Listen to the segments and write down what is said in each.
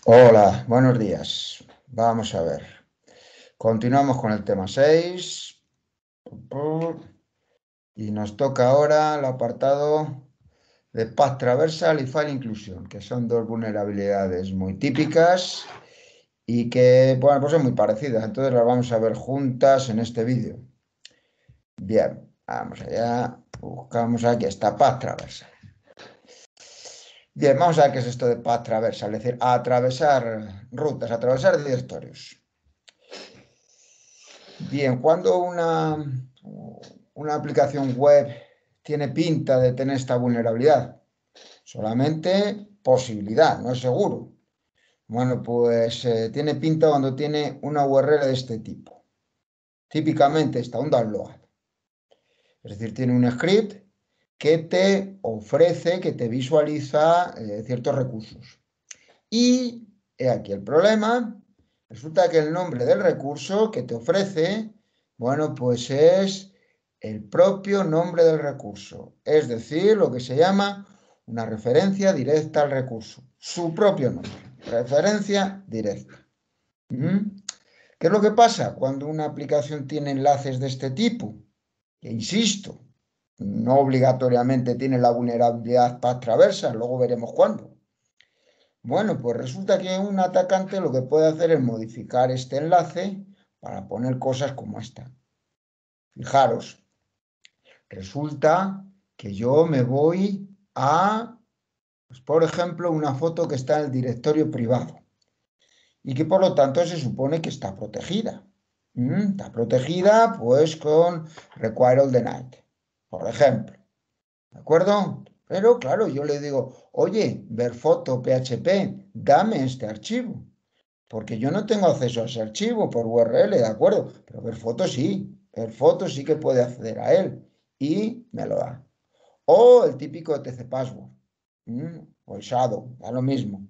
Hola, buenos días. Vamos a ver. Continuamos con el tema 6 y nos toca ahora el apartado de Path Traversal y File Inclusion, que son dos vulnerabilidades muy típicas y que, bueno, pues son muy parecidas. Entonces las vamos a ver juntas en este vídeo. Bien, vamos allá. Buscamos aquí, está Path Traversal. Bien, vamos a ver qué es esto de Path Traversal, es decir, atravesar rutas, atravesar directorios. Bien, cuando una aplicación web tiene pinta de tener esta vulnerabilidad, solamente posibilidad, no es seguro. Bueno, pues tiene pinta cuando tiene una URL de este tipo. Típicamente está un download. Es decir, tiene un script que te ofrece, que te visualiza ciertos recursos. Y he aquí el problema. Resulta que el nombre del recurso que te ofrece, bueno, pues es el propio nombre del recurso. Es decir, lo que se llama una referencia directa al recurso. Su propio nombre. Referencia directa. ¿Mm? ¿Qué es lo que pasa cuando una aplicación tiene enlaces de este tipo? Que, insisto, no obligatoriamente tiene la vulnerabilidad path traversal, luego veremos cuándo. Bueno, pues resulta que un atacante lo que puede hacer es modificar este enlace para poner cosas como esta. Fijaros, resulta que yo me voy a, pues, por ejemplo, una foto que está en el directorio privado y que por lo tanto se supone que está protegida. Está protegida pues con Require All the Night, por ejemplo. ¿De acuerdo? Pero claro, yo le digo, oye, ver foto PHP, dame este archivo. Porque yo no tengo acceso a ese archivo por URL, ¿de acuerdo? Pero ver fotos sí que puede acceder a él y me lo da. O el típico TC Password, o el Shadow, da lo mismo.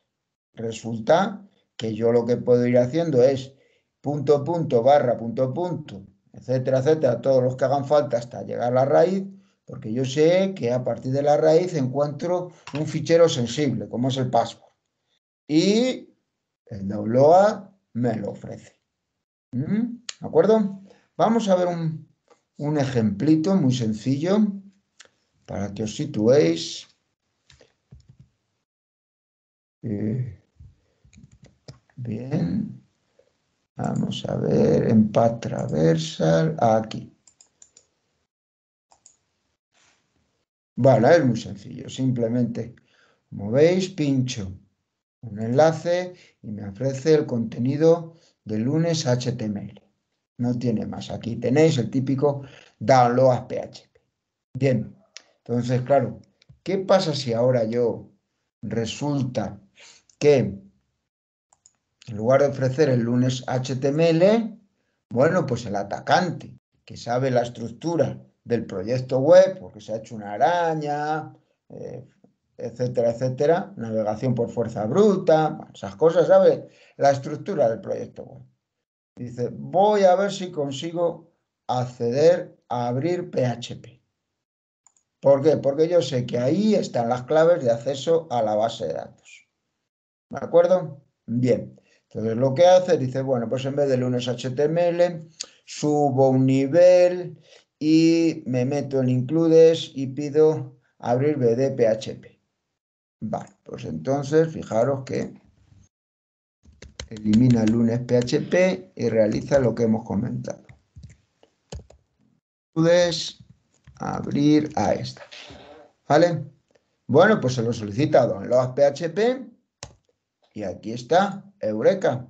Resulta que yo lo que puedo ir haciendo es punto, punto, barra, punto, etcétera, etcétera, todos los que hagan falta hasta llegar a la raíz, porque yo sé que a partir de la raíz encuentro un fichero sensible, como es el password. Y el download me lo ofrece. ¿De acuerdo? Vamos a ver un ejemplito muy sencillo para que os situéis. Bien, vamos a ver en Path Traversal, aquí. Vale, es muy sencillo, simplemente, como veis, pincho un enlace y me ofrece el contenido del lunes HTML. No tiene más. Aquí tenéis el típico download PHP. Bien, entonces, claro, ¿qué pasa si ahora yo resulta que en lugar de ofrecer el lunes HTML, bueno, pues el atacante que sabe la estructura del proyecto web, porque se ha hecho una araña, eh, etcétera, etcétera, navegación por fuerza bruta, bueno, esas cosas, sabe la estructura del proyecto web. Dice, voy a ver si consigo acceder a abrir PHP. ¿Por qué? Porque yo sé que ahí están las claves de acceso a la base de datos. ¿De acuerdo? Bien. Entonces lo que hace, dice, bueno, pues en vez de lunes HTML, subo un nivel y me meto en includes y pido abrir BD.php. Vale, pues entonces fijaros que elimina el lunes PHP y realiza lo que hemos comentado. Puedes abrir a esta. ¿Vale? Bueno, pues se lo solicita download PHP y aquí está, Eureka.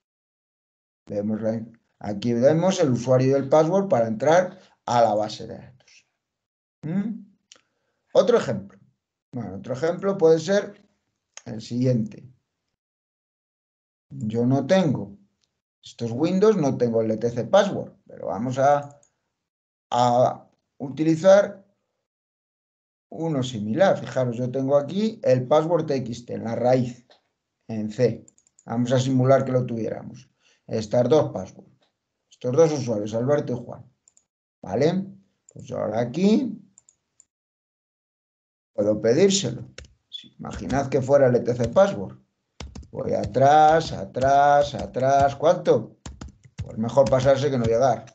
Aquí vemos el usuario y el password para entrar a la base de datos. ¿Mm? Otro ejemplo. Bueno, otro ejemplo puede ser el siguiente. Yo no tengo estos Windows, no tengo el etc password, pero vamos a utilizar uno similar. Fijaros, yo tengo aquí el password txt en la raíz, en C. Vamos a simular que lo tuviéramos. Estas dos passwords. Estos dos usuarios, Alberto y Juan. ¿Vale? Pues ahora aquí puedo pedírselo. Imaginad que fuera el etc password. Voy atrás, atrás, atrás. ¿Cuánto? Pues mejor pasarse que no llegar.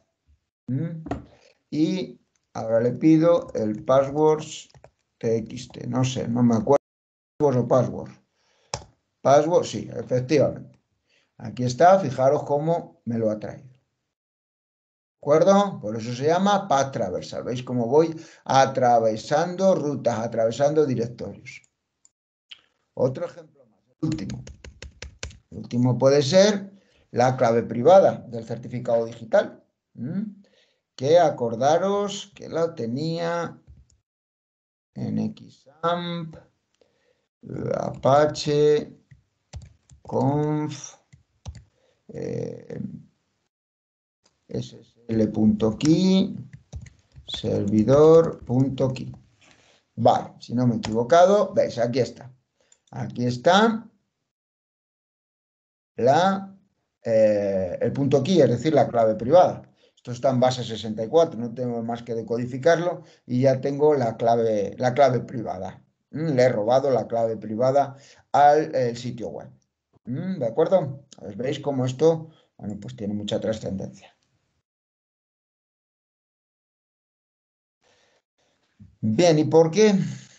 Y ahora le pido el passwords txt. No sé, no me acuerdo. ¿O password? Password, sí, efectivamente. Aquí está, fijaros cómo me lo ha traído. ¿De acuerdo? Por eso se llama path traversal. ¿Veis cómo voy atravesando rutas, atravesando directorios? Otro ejemplo más, el último. El último puede ser la clave privada del certificado digital. Que acordaros que la tenía en XAMPP, Apache, conf, ssl.key, servidor.key. Vale, si no me he equivocado, veis, aquí está. Aquí está el punto key, es decir, la clave privada. Esto está en base 64, no tengo más que decodificarlo y ya tengo la clave privada. Le he robado la clave privada al sitio web. ¿De acuerdo? ¿Veis cómo esto, bueno, pues tiene mucha trascendencia? Bien, ¿y por qué?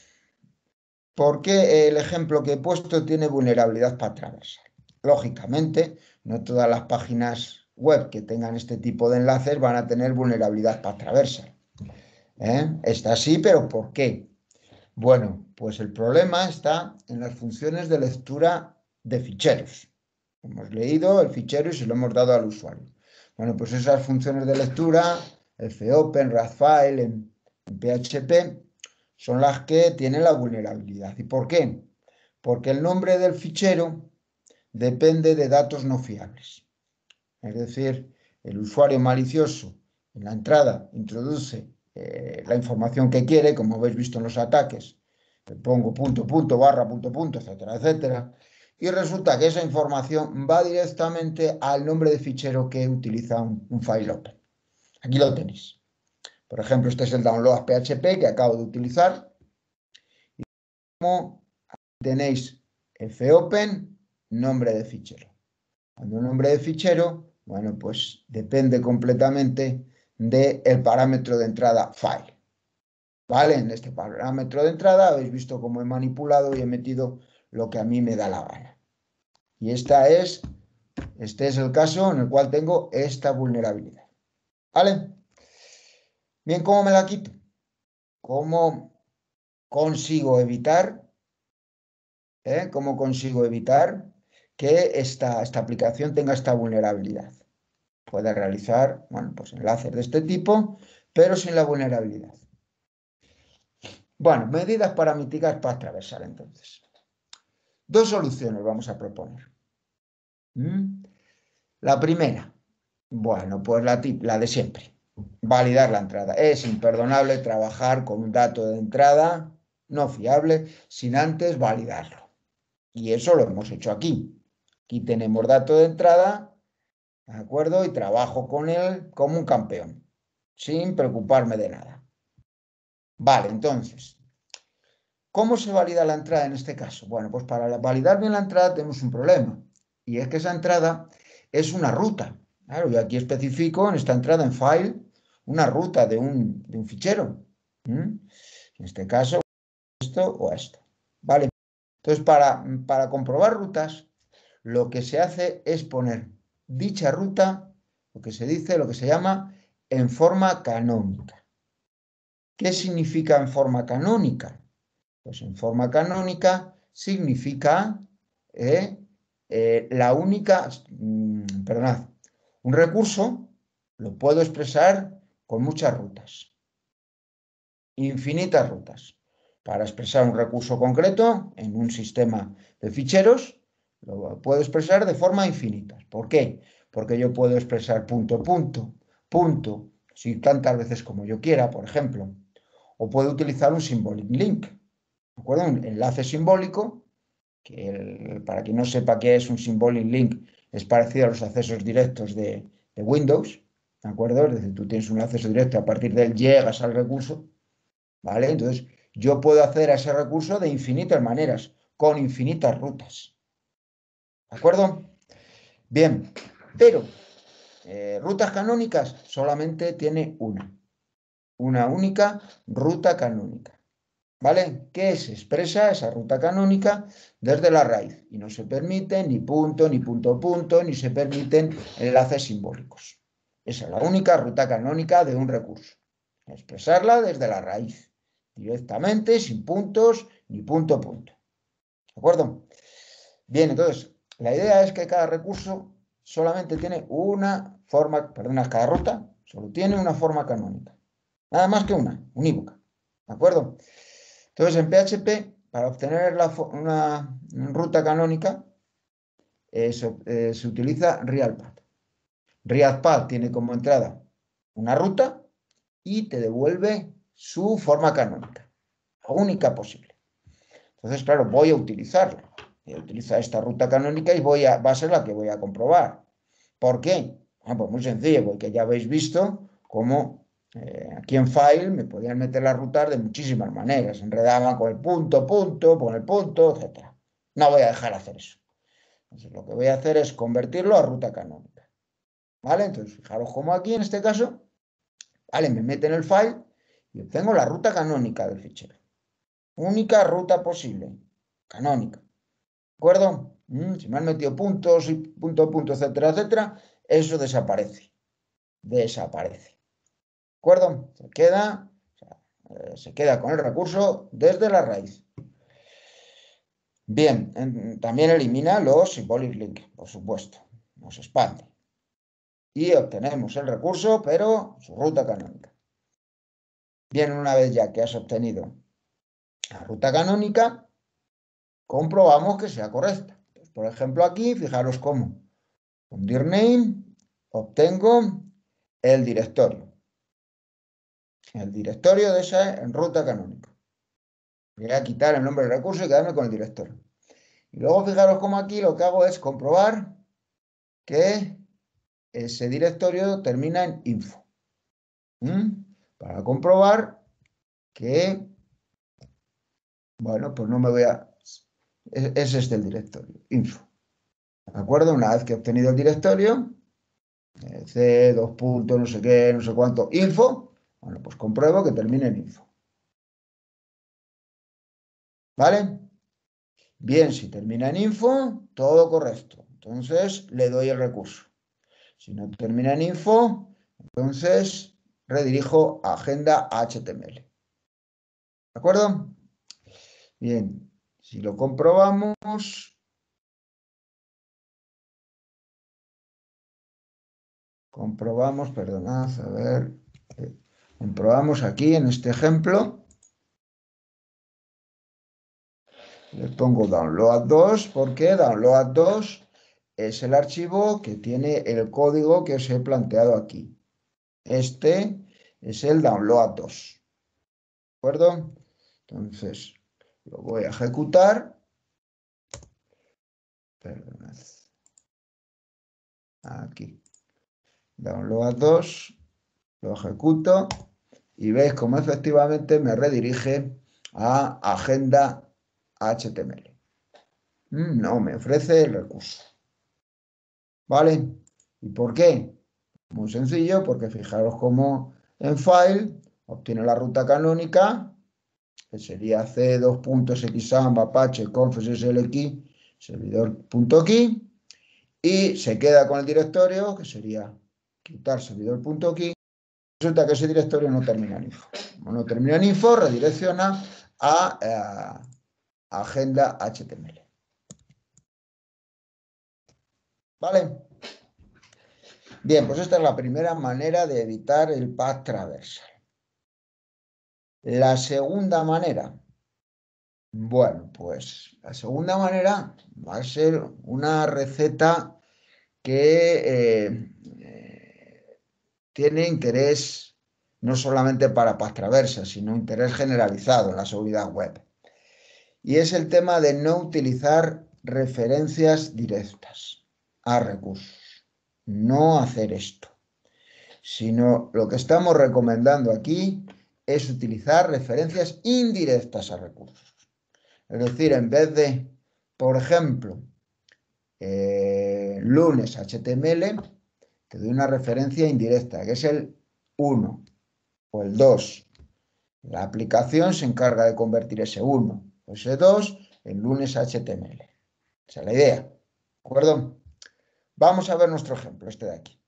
Porque el ejemplo que he puesto tiene vulnerabilidad para traversar. Lógicamente, no todas las páginas web que tengan este tipo de enlaces van a tener vulnerabilidad para traversar. Esta sí, pero ¿por qué? Bueno, pues el problema está en las funciones de lectura de ficheros. Hemos leído el fichero y se lo hemos dado al usuario. Bueno, pues esas funciones de lectura, fopen, razfile, en PHP, son las que tienen la vulnerabilidad. ¿Y por qué? Porque el nombre del fichero depende de datos no fiables. Es decir, el usuario malicioso en la entrada introduce la información que quiere, como habéis visto en los ataques, le pongo punto, punto, barra, punto, etcétera, etcétera, y resulta que esa información va directamente al nombre de fichero que utiliza un file open. Aquí lo tenéis. Por ejemplo, este es el download PHP que acabo de utilizar. Y como tenéis fopen, nombre de fichero. Cuando un nombre de fichero, bueno, pues depende completamente del parámetro de entrada file. ¿Vale? En este parámetro de entrada habéis visto cómo he manipulado y he metido lo que a mí me da la gana. Y este es el caso en el cual tengo esta vulnerabilidad. ¿Vale? Bien, ¿cómo me la quito? ¿Cómo consigo evitar? ¿Cómo consigo evitar que esta aplicación tenga esta vulnerabilidad? Puede realizar, bueno, pues enlaces de este tipo, pero sin la vulnerabilidad. Bueno, medidas para mitigar path traversal, entonces. Dos soluciones vamos a proponer. La primera, bueno, pues la de siempre. Validar la entrada. Es imperdonable trabajar con un dato de entrada no fiable sin antes validarlo. Y eso lo hemos hecho aquí. Aquí tenemos dato de entrada, ¿de acuerdo? Y trabajo con él como un campeón, sin preocuparme de nada. Vale, entonces, ¿cómo se valida la entrada en este caso? Bueno, pues para validar bien la entrada tenemos un problema. Y es que esa entrada es una ruta. Claro, yo aquí especifico en esta entrada en file una ruta de un fichero. En este caso, esto o esto. Vale. Entonces, para comprobar rutas, lo que se hace es poner dicha ruta, lo que se dice, lo que se llama en forma canónica. ¿Qué significa en forma canónica? Pues en forma canónica significa la única, perdonad, un recurso lo puedo expresar con muchas rutas, infinitas rutas. Para expresar un recurso concreto en un sistema de ficheros, lo puedo expresar de forma infinita. ¿Por qué? Porque yo puedo expresar punto, punto, punto, si tantas veces como yo quiera, por ejemplo. O puedo utilizar un symbolic link, ¿de acuerdo? Un enlace simbólico, que para quien no sepa qué es un symbolic link, es parecido a los accesos directos de Windows, ¿de acuerdo? Es decir, tú tienes un acceso directo, a partir de él llegas al recurso, ¿vale? Entonces, yo puedo hacer a ese recurso de infinitas maneras, con infinitas rutas. ¿De acuerdo? Bien, pero rutas canónicas solamente tiene una única ruta canónica. ¿Vale? Que se expresa esa ruta canónica desde la raíz y no se permite ni punto, ni punto, punto, ni se permiten enlaces simbólicos. Esa es la única ruta canónica de un recurso. Expresarla desde la raíz, directamente, sin puntos, ni punto, punto. ¿De acuerdo? Bien, entonces, la idea es que cada recurso solamente tiene una forma, perdón, cada ruta solo tiene una forma canónica. Nada más que una, unívoca. ¿De acuerdo? Entonces, en PHP, para obtener una ruta canónica, se utiliza RealPath. RealPath tiene como entrada una ruta y te devuelve su forma canónica, la única posible. Entonces, claro, voy a utilizarla. Voy a utilizar esta ruta canónica y va a ser la que voy a comprobar. ¿Por qué? Bueno, pues muy sencillo, porque ya habéis visto cómo aquí en File me podían meter las rutas de muchísimas maneras. Enredaban con el punto, punto, con el punto, etc. No voy a dejar de hacer eso. Entonces lo que voy a hacer es convertirlo a ruta canónica. ¿Vale? Entonces fijaros cómo aquí en este caso, ¿vale? Me meten el file y obtengo la ruta canónica del fichero. Única ruta posible, canónica. ¿De acuerdo? Si me han metido puntos y punto, punto, etcétera, etcétera, eso desaparece. Desaparece. ¿De acuerdo? Se queda con el recurso desde la raíz. Bien, también elimina los symbolic link, por supuesto. Nos expande. Y obtenemos el recurso, pero su ruta canónica. Bien, una vez ya que has obtenido la ruta canónica, comprobamos que sea correcta. Pues, por ejemplo, aquí, fijaros cómo. Con dirname obtengo el directorio. El directorio de esa ruta canónica. Voy a quitar el nombre del recurso y quedarme con el directorio. Y luego fijaros cómo aquí lo que hago es comprobar que ese directorio termina en info. Para comprobar que, bueno, pues no me voy a... Es este el directorio, info. ¿De acuerdo? Una vez que he obtenido el directorio, C, dos puntos, no sé qué, no sé cuánto, info, bueno, pues compruebo que termine en info. ¿Vale? Bien, si termina en info, todo correcto. Entonces le doy el recurso. Si no termina en info, entonces redirijo a agenda HTML. ¿De acuerdo? Bien, si lo comprobamos, perdonad, a ver, comprobamos aquí en este ejemplo, le pongo download2 porque download2 es el archivo que tiene el código que os he planteado aquí. Este es el download2. ¿De acuerdo? Entonces, lo voy a ejecutar. Perdonad. Aquí. Download2. Lo ejecuto. Y veis cómo efectivamente me redirige a agenda HTML. No me ofrece el recurso. ¿Vale? ¿Y por qué? Muy sencillo, porque fijaros cómo en File obtiene la ruta canónica, que sería c2.xampp apache confslk servidor.key, y se queda con el directorio, que sería quitar servidor.key. Resulta que ese directorio no termina en info. Como no termina en info, redirecciona a agenda HTML. ¿Vale? Bien, pues esta es la primera manera de evitar el path traversal. La segunda manera, bueno, pues la segunda manera va a ser una receta que tiene interés no solamente para path traversal, sino interés generalizado en la seguridad web. Y es el tema de no utilizar referencias directas a recursos. No hacer esto. Sino lo que estamos recomendando aquí es utilizar referencias indirectas a recursos. Es decir, en vez de, por ejemplo, lunes HTML, te doy una referencia indirecta, que es el 1 o el 2. La aplicación se encarga de convertir ese 1 o ese 2 en lunes HTML. Esa es la idea. ¿De acuerdo? Vamos a ver nuestro ejemplo, este de aquí.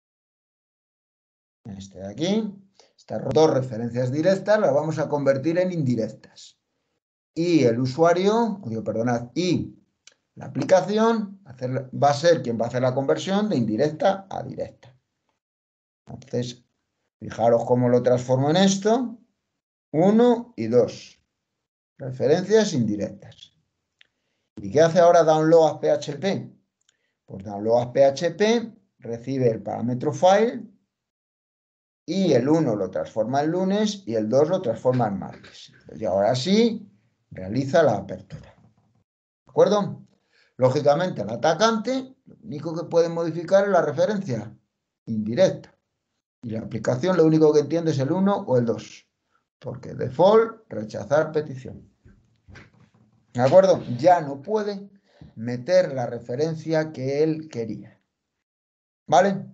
Este de aquí. Estas dos referencias directas las vamos a convertir en indirectas. Y el usuario, perdonad, y la aplicación va a ser quien va a hacer la conversión de indirecta a directa. Entonces, fijaros cómo lo transformo en esto. 1 y 2. Referencias indirectas. ¿Y qué hace ahora download.php? Pues download.php recibe el parámetro file y el 1 lo transforma en lunes y el 2 lo transforma en martes. Y ahora sí, realiza la apertura. ¿De acuerdo? Lógicamente, el atacante lo único que puede modificar es la referencia indirecta. Y la aplicación lo único que entiende es el 1 o el 2. Porque default, rechazar petición. ¿De acuerdo? Ya no puede meter la referencia que él quería. ¿Vale?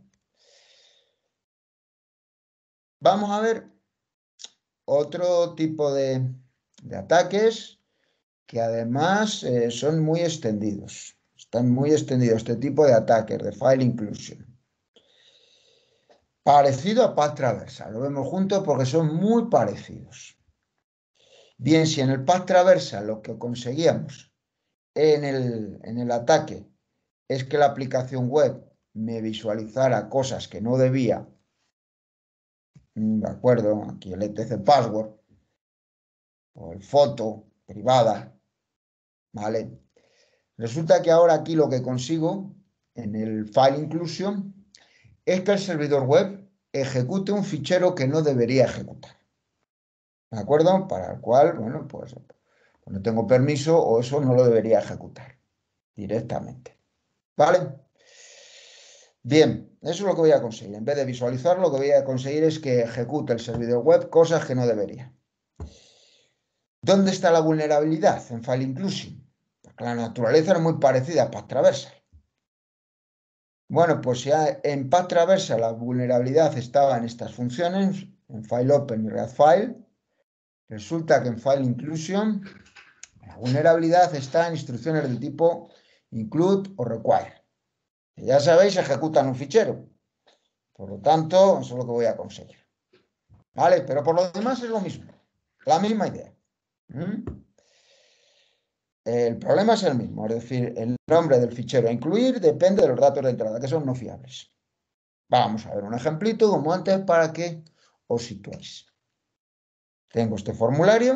Vamos a ver otro tipo de ataques que además son muy extendidos. Están muy extendidos este tipo de ataques de file inclusion. Parecido a path traversal. Lo vemos juntos porque son muy parecidos. Bien, si en el path traversal lo que conseguíamos en el ataque es que la aplicación web me visualizara cosas que no debía, de acuerdo, aquí el etc password o el foto privada, ¿vale? Resulta que ahora aquí lo que consigo en el file inclusion es que el servidor web ejecute un fichero que no debería ejecutar, ¿de acuerdo? Para el cual, bueno, pues no tengo permiso o eso no lo debería ejecutar directamente, ¿vale? Bien, eso es lo que voy a conseguir. En vez de visualizarlo, lo que voy a conseguir es que ejecute el servidor web cosas que no debería. ¿Dónde está la vulnerabilidad en file inclusion? Porque la naturaleza es muy parecida a path traversal. Bueno, pues ya en path traversal la vulnerabilidad estaba en estas funciones, en file open y read file. Resulta que en file inclusion la vulnerabilidad está en instrucciones del tipo include o require. Que ya sabéis, ejecutan un fichero. Por lo tanto, eso es lo que voy a conseguir. ¿Vale? Pero por lo demás es lo mismo. La misma idea. El problema es el mismo. Es decir, el nombre del fichero a incluir depende de los datos de entrada, que son no fiables. Vamos a ver un ejemplito como antes para que os situéis. Tengo este formulario,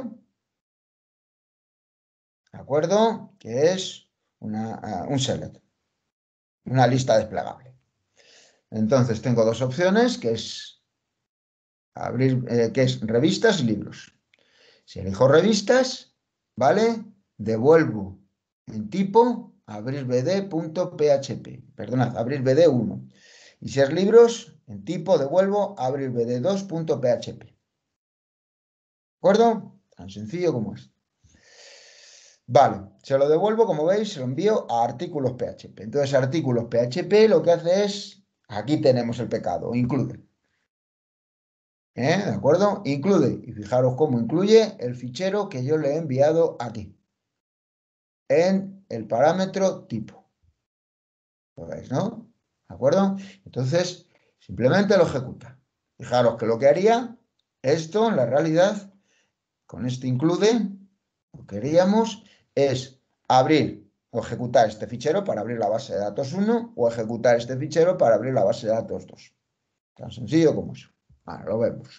¿de acuerdo? Que es un select, una lista desplegable. Entonces tengo dos opciones, que es abrir, que es revistas y libros. Si elijo revistas, ¿vale? Devuelvo en tipo abrilbd.php, perdonad, abrilbd1. Y si es libros, en tipo devuelvo abrilbd2.php. ¿De acuerdo? Tan sencillo como es. Vale, se lo devuelvo, como veis, se lo envío a artículos PHP. Entonces, artículos PHP lo que hace es, aquí tenemos el pecado, incluye. ¿De acuerdo? Incluye. Y fijaros cómo incluye el fichero que yo le he enviado aquí. En el parámetro tipo. ¿Lo veis, no? ¿De acuerdo? Entonces, simplemente lo ejecuta. Fijaros que lo que haría esto, en la realidad, con este include, lo que haríamos es abrir o ejecutar este fichero para abrir la base de datos 1 o ejecutar este fichero para abrir la base de datos 2. Tan sencillo como eso. Ahora lo vemos.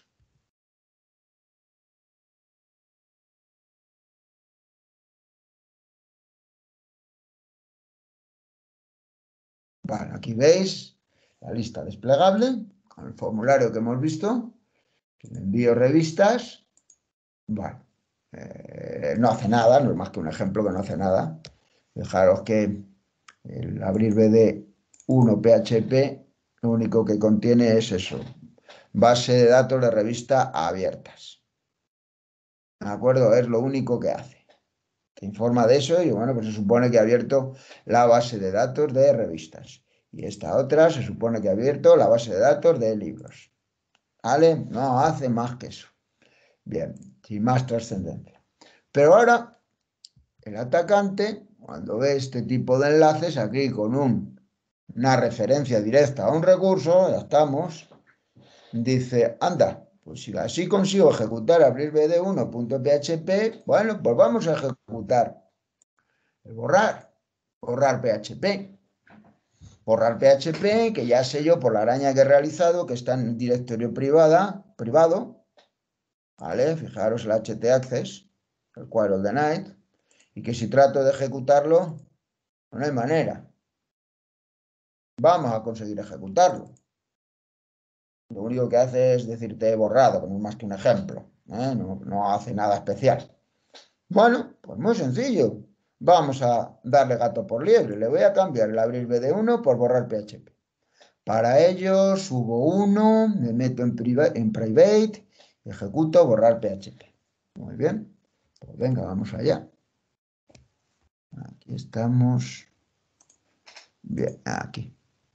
Vale, aquí veis la lista desplegable con el formulario que hemos visto. Que le envío revistas. Vale. No hace nada, no es más que un ejemplo que no hace nada. Fijaros que el abrir BD1 PHP lo único que contiene es eso, base de datos de revista abiertas. ¿De acuerdo? Es lo único que hace. te informa de eso y bueno, pues se supone que ha abierto la base de datos de revistas. Y esta otra se supone que ha abierto la base de datos de libros. ¿Vale? No hace más que eso. Bien, sin más trascendencia. Pero ahora, el atacante, cuando ve este tipo de enlaces, aquí con una referencia directa a un recurso, ya estamos, dice, anda, pues si así consigo ejecutar abrir bd1.php, bueno, pues vamos a ejecutar el borrar PHP. Borrar PHP, que ya sé yo por la araña que he realizado, que está en un directorio privado, ¿vale? Fijaros el htaccess, el cuadro de night, y que si trato de ejecutarlo, no hay manera. Vamos a conseguir ejecutarlo. Lo único que hace es decirte he borrado, que no es más que un ejemplo, ¿eh? No hace nada especial. Bueno, pues muy sencillo. Vamos a darle gato por liebre. Le voy a cambiar el abrir bd1 por borrar PHP. Para ello subo uno, me meto en private, ejecuto borrar PHP. Muy bien. Pues venga, vamos allá. Aquí estamos. Bien, aquí.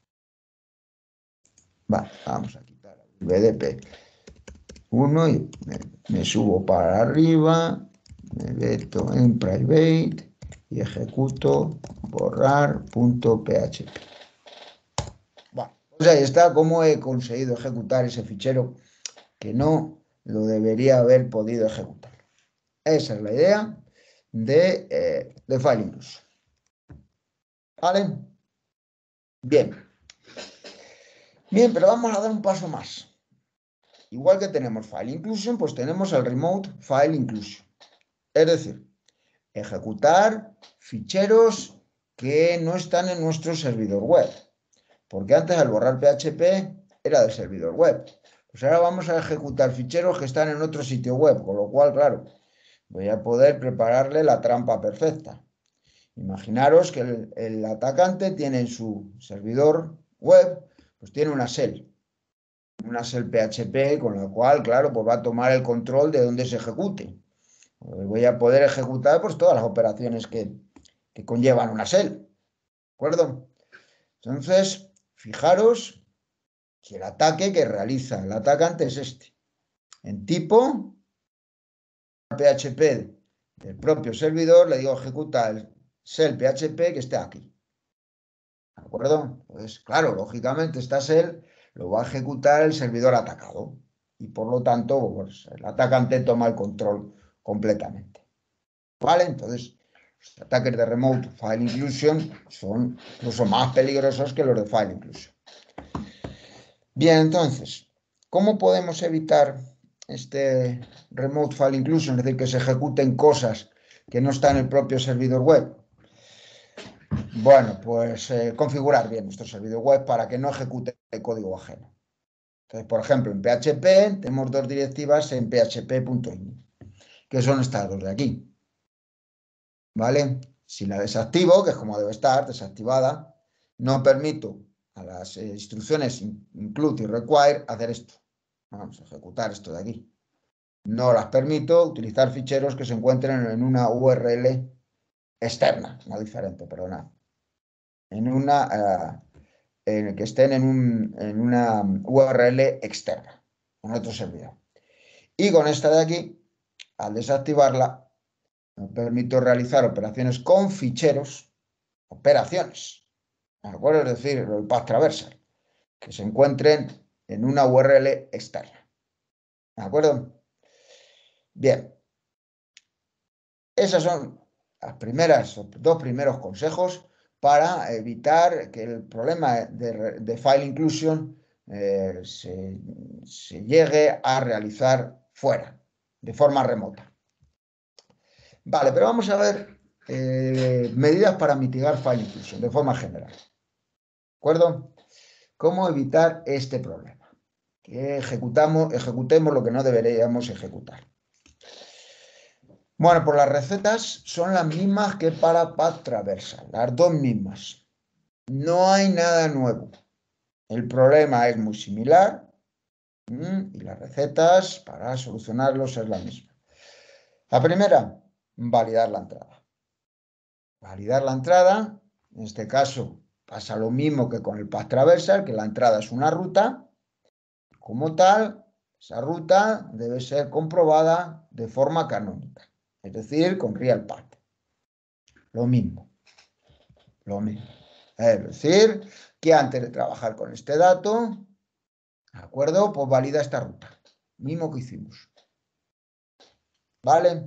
Vale, vamos a quitar el BDP 1 y me subo para arriba, me meto en private y ejecuto borrar.php. Bueno, pues ahí está cómo he conseguido ejecutar ese fichero que no lo debería haber podido ejecutar. Esa es la idea de File Inclusion. ¿Vale? Bien. Bien, pero vamos a dar un paso más. Igual que tenemos File Inclusion, pues tenemos el Remote File Inclusion. Es decir, ejecutar ficheros que no están en nuestro servidor web. Porque antes al borrar PHP era del servidor web. Pues ahora vamos a ejecutar ficheros que están en otro sitio web, con lo cual, claro, voy a poder prepararle la trampa perfecta. Imaginaros que el atacante tiene en su servidor web, pues tiene una shell PHP, con la cual, claro, pues va a tomar el control de dónde se ejecute. Voy a poder ejecutar pues todas las operaciones que conllevan una shell. ¿De acuerdo? Entonces, fijaros si el ataque que realiza el atacante es este. En tipo, PHP del propio servidor, le digo ejecuta el shell PHP que esté aquí. ¿De acuerdo? Pues claro, lógicamente esta shell lo va a ejecutar el servidor atacado y por lo tanto pues, el atacante toma el control completamente. ¿Vale? Entonces, los ataques de Remote File Inclusion son incluso más peligrosos que los de File Inclusion. Bien, entonces, ¿cómo podemos evitar este Remote File Inclusion? Es decir, que se ejecuten cosas que no están en el propio servidor web. Bueno, pues configurar bien nuestro servidor web para que no ejecute el código ajeno. Entonces, por ejemplo, en PHP tenemos dos directivas en php.ini, que son estas dos de aquí. ¿Vale? Si la desactivo, que es como debe estar, desactivada, no permito a las instrucciones include y require hacer esto. Vamos a ejecutar esto de aquí. No las permito utilizar ficheros que se encuentren en una URL externa, no diferente, perdonad. En una, que estén en una URL externa, en otro servidor. Y con esta de aquí, al desactivarla, me permito realizar operaciones con ficheros, operaciones, ¿de acuerdo? Es decir, el path traversal, que se encuentren en una URL externa, ¿de acuerdo? Bien, esas son las dos primeros consejos para evitar que el problema de file inclusion se llegue a realizar fuera, de forma remota. Vale, pero vamos a ver medidas para mitigar file inclusion de forma general. ¿De acuerdo? ¿Cómo evitar este problema? Que ejecutemos lo que no deberíamos ejecutar. Bueno, pues las recetas son las mismas que para path traversal, las dos mismas. No hay nada nuevo. El problema es muy similar y las recetas para solucionarlos es la misma. La primera, validar la entrada. validar la entrada. En este caso pasa lo mismo que con el path traversal, que la entrada es una ruta. Como tal, esa ruta debe ser comprobada de forma canónica, es decir, con real path. Lo mismo, lo mismo. Es decir, que antes de trabajar con este dato, ¿de acuerdo? Pues valida esta ruta. Mismo que hicimos. ¿Vale?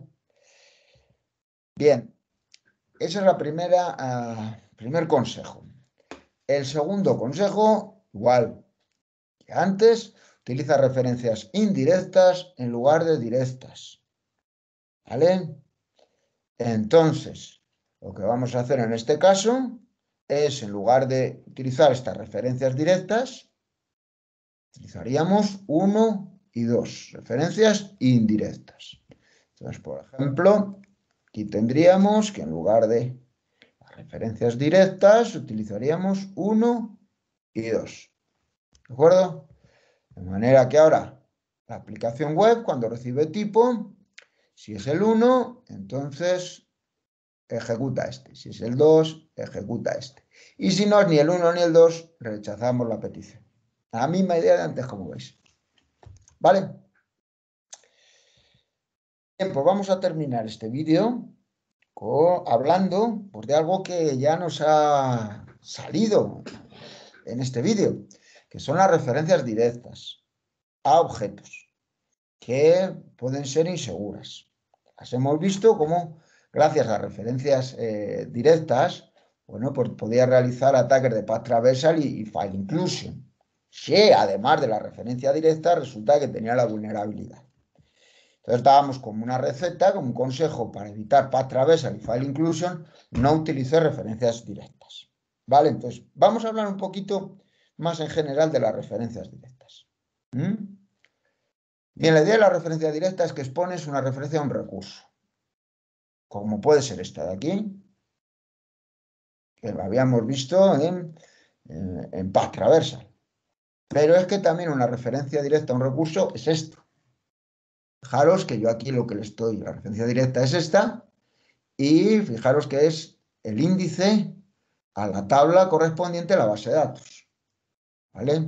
Bien, ese es primer consejo. El segundo consejo, igual que antes, utiliza referencias indirectas en lugar de directas. ¿Vale? Entonces, lo que vamos a hacer en este caso es, en lugar de utilizar estas referencias directas, utilizaríamos 1 y 2, referencias indirectas. Entonces, por ejemplo, aquí tendríamos que en lugar de las referencias directas, utilizaríamos 1 y 2. ¿De acuerdo? De manera que ahora la aplicación web, cuando recibe tipo, si es el 1, entonces ejecuta este. Si es el 2, ejecuta este. Y si no es ni el 1 ni el 2, rechazamos la petición. La misma idea de antes, como veis. ¿Vale? Bien, pues vamos a terminar este vídeo hablando pues, de algo que ya nos ha salido en este vídeo, que son las referencias directas a objetos que pueden ser inseguras. Las hemos visto como, gracias a referencias directas, bueno, pues podía realizar ataques de path traversal y file inclusion. Si además de la referencia directa resulta que tenía la vulnerabilidad. Entonces dábamos como una receta, como un consejo para evitar path traversal y file inclusion, no utilice referencias directas. ¿Vale? Entonces vamos a hablar un poquito más en general de las referencias directas. Bien, la idea de la referencia directa es que expones una referencia a un recurso, como puede ser esta de aquí, que lo habíamos visto en path traversal. Pero es que también una referencia directa a un recurso es esto. Fijaros que yo aquí lo que le estoy, la referencia directa es esta, y fijaros que es el índice a la tabla correspondiente a la base de datos. ¿Vale?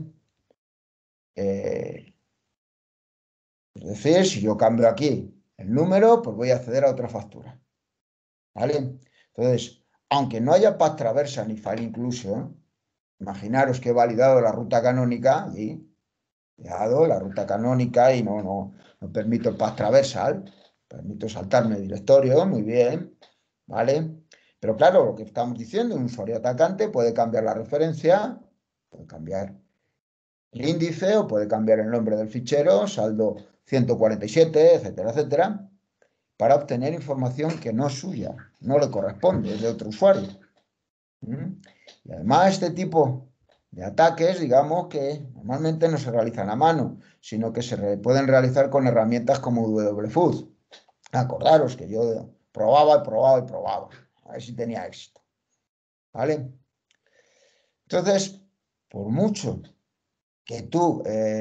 Es decir, si yo cambio aquí el número, pues voy a acceder a otra factura. ¿Vale? Entonces, aunque no haya path traversal ni file inclusion, imaginaros que he validado la ruta canónica y he dado la ruta canónica y no permito el path traversal, permito saltarme el directorio, muy bien, ¿vale? Pero claro, lo que estamos diciendo, un usuario atacante puede cambiar la referencia, puede cambiar el índice o puede cambiar el nombre del fichero, saldo 147, etcétera, etcétera, para obtener información que no es suya, no le corresponde, es de otro usuario. Y además este tipo de ataques, digamos que normalmente no se realizan a mano, sino que se pueden realizar con herramientas como wfoods. Acordaros que yo probaba y probaba y probaba, a ver si tenía éxito. ¿Vale? Entonces, por mucho que tú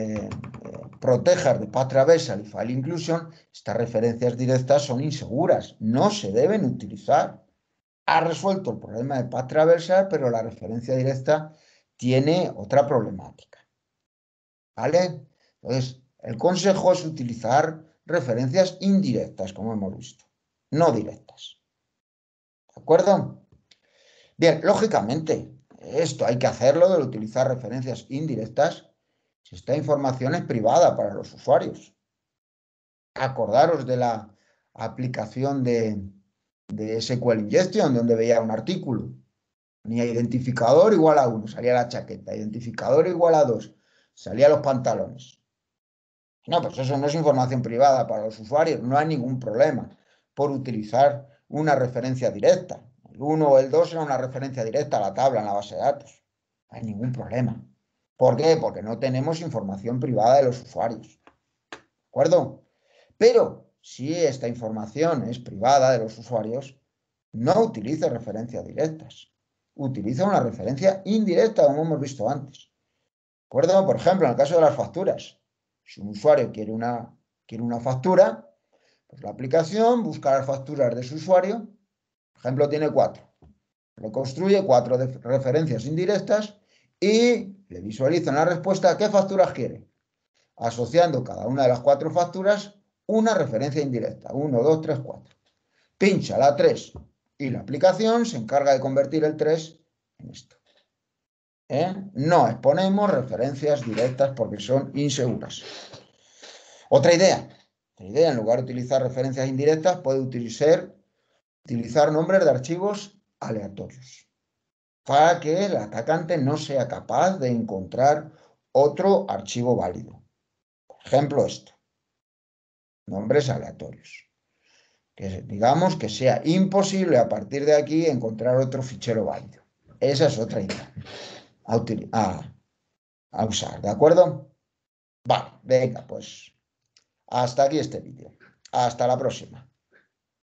protejas de path traversal y file inclusion, estas referencias directas son inseguras, no se deben utilizar. Ha resuelto el problema de path traversal, pero la referencia directa tiene otra problemática. ¿Vale? Entonces, el consejo es utilizar referencias indirectas, como hemos visto, no directas. ¿De acuerdo? Bien, lógicamente, esto hay que hacerlo de utilizar referencias indirectas si esta información es privada para los usuarios. Acordaros de la aplicación de SQL Injection, donde veía un artículo. Tenía identificador igual a 1, salía la chaqueta. Identificador igual a 2, salía los pantalones. No, pues eso no es información privada para los usuarios. No hay ningún problema por utilizar una referencia directa. El 1 o el 2 era una referencia directa a la tabla en la base de datos. No hay ningún problema. ¿Por qué? Porque no tenemos información privada de los usuarios. ¿De acuerdo? Pero si esta información es privada de los usuarios, no utilice referencias directas. Utiliza una referencia indirecta, como hemos visto antes. ¿De acuerdo? Por ejemplo, en el caso de las facturas. Si un usuario quiere una factura, pues la aplicación busca las facturas de su usuario. Por ejemplo, tiene 4. reconstruye 4 referencias indirectas y le visualiza en la respuesta qué facturas quiere, asociando cada una de las 4 facturas una referencia indirecta. 1, 2, 3, 4. Pincha la 3 y la aplicación se encarga de convertir el 3 en esto. No exponemos referencias directas porque son inseguras. Otra idea, en lugar de utilizar referencias indirectas, puede utilizar nombres de archivos aleatorios para que el atacante no sea capaz de encontrar otro archivo válido. Por ejemplo, esto, nombres aleatorios. Que digamos que sea imposible a partir de aquí encontrar otro fichero válido. Esa es otra idea a usar, ¿de acuerdo? Vale, venga, pues hasta aquí este vídeo. Hasta la próxima.